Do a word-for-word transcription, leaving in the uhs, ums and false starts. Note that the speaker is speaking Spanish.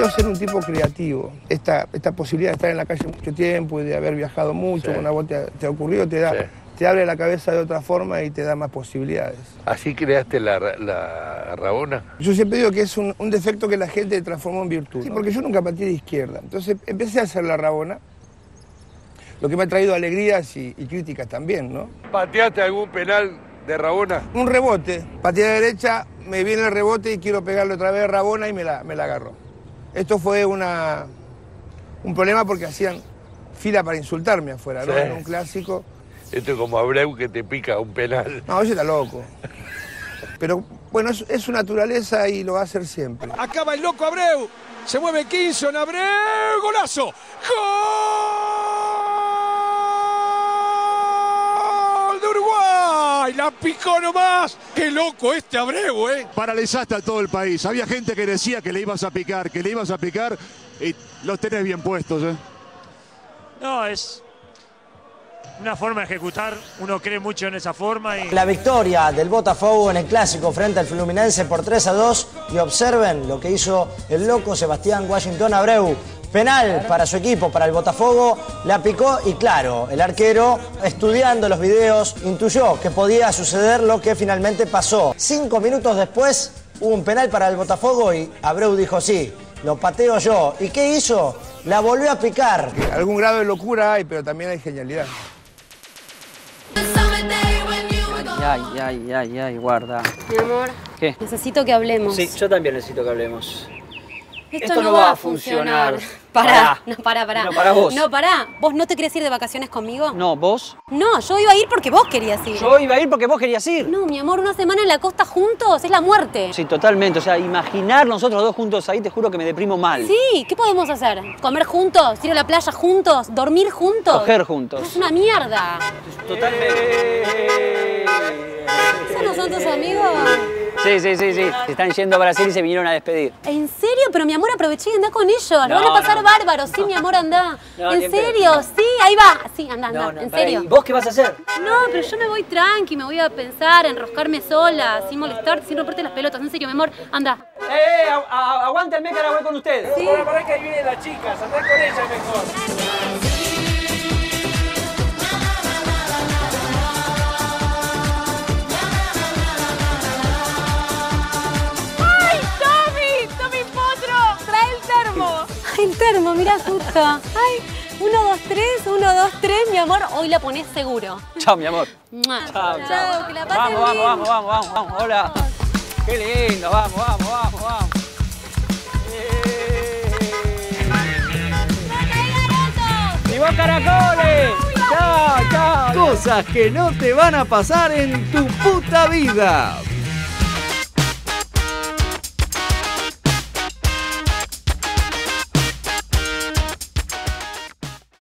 creo ser un tipo creativo. Esta, esta posibilidad de estar en la calle mucho tiempo y de haber viajado mucho, Sí. cuando a vos te, te ha ocurrido, te da... Sí. te abre la cabeza de otra forma y te da más posibilidades. ¿Así creaste la, la Rabona? Yo siempre digo que es un, un defecto que la gente transformó en virtud. Sí, porque yo nunca pateé de izquierda. Entonces empecé a hacer la Rabona, lo que me ha traído alegrías y, y críticas también, ¿no? ¿Pateaste algún penal de Rabona? Un rebote, pateé a la derecha, me viene el rebote y quiero pegarle otra vez a Rabona y me la, me la agarró. Esto fue una, un problema porque hacían fila para insultarme afuera, ¿no? Sí. En un clásico. Esto es como Abreu que te pica un penal. No, ese está loco. Pero bueno, es, es su naturaleza y lo va a hacer siempre. Acaba el loco Abreu. Se mueve Kinson, Abreu, golazo. ¡Gol de Uruguay! La picó nomás. ¡Qué loco este Abreu, eh! Paralizaste a todo el país. Había gente que decía que le ibas a picar, que le ibas a picar y los tenés bien puestos, ¿eh? No, es una forma de ejecutar, uno cree mucho en esa forma. Y... La victoria del Botafogo en el Clásico frente al Fluminense por tres a dos y observen lo que hizo el loco Sebastián Washington Abreu. Penal para su equipo, para el Botafogo, la picó y claro, el arquero, estudiando los videos, intuyó que podía suceder lo que finalmente pasó. Cinco minutos después hubo un penal para el Botafogo y Abreu dijo sí, lo pateo yo. ¿Y qué hizo? La volvió a picar. Algún grado de locura hay, pero también hay genialidad. Ay, ay, ay, ay, guarda. Mi amor, ¿Qué? necesito que hablemos. Sí, yo también necesito que hablemos. Esto, no, va a funcionar. Pará, Pará. no, pará, pará. No, para vos. No, pará. ¿Vos no te querés ir de vacaciones conmigo? No, ¿vos? No, yo iba a ir porque vos querías ir. Yo iba a ir porque vos querías ir. No, mi amor, una semana en la costa juntos es la muerte. Sí, totalmente. O sea, imaginar nosotros dos juntos ahí, te juro que me deprimo mal. Sí, ¿qué podemos hacer? ¿Comer juntos? ¿Ir a la playa juntos? ¿Dormir juntos? Coger juntos. Es una mierda. Totalmente. ¿Esos no son tus amigos? Sí, sí, sí, sí. Se están yendo a Brasil y se vinieron a despedir. ¿En serio? Pero mi amor, aproveché y andá con ellos. Lo No, van a pasar no. bárbaro. Sí, mi amor, andá. No, ¿En ni en serio? pedo. Sí, ahí va. Sí, andá, andá. No, no, ¿En pará, serio? ¿y vos qué vas a hacer? No, pero yo me voy tranqui, me voy a pensar, enroscarme sola, sin molestarte, sin romperte las pelotas. En serio, mi amor, anda. ¡Eh, eh! a- a- aguántenme que ahora voy con ustedes. Sí. Pará que ahí vienen las chicas, andá con ellas mejor. El termo, mira justo. Ay, uno, dos, tres, uno, dos, tres, mi amor, hoy la ponés seguro. Chao, mi amor. Mua. Chao, chao. Que la pases Vamos, vamos, bien. vamos, vamos, vamos, vamos. Hola. Qué lindo, vamos, vamos, vamos, vamos. ¡Y vos, caracoles! ¡Chao, chao! Cosas que no te van a pasar en tu puta vida.